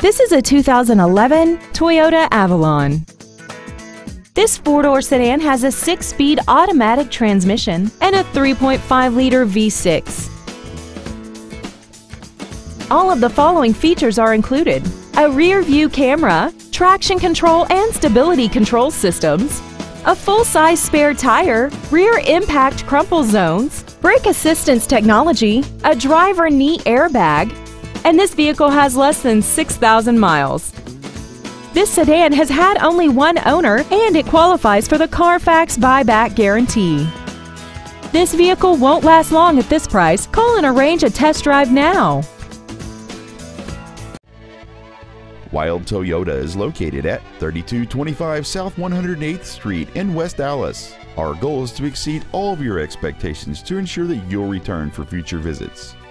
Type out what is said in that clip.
This is a 2011 Toyota Avalon. This four-door sedan has a 6-speed automatic transmission and a 3.5-liter V6. All of the following features are included: a rear-view camera, traction control and stability control systems, a full-size spare tire, rear impact crumple zones, brake assistance technology, a driver knee airbag, and this vehicle has less than 6,000 miles. This sedan has had only one owner and it qualifies for the Carfax buyback guarantee. This vehicle won't last long at this price. Call and arrange a test drive now. Wilde Toyota is located at 3225 South 108th Street in West Dallas. Our goal is to exceed all of your expectations to ensure that you'll return for future visits.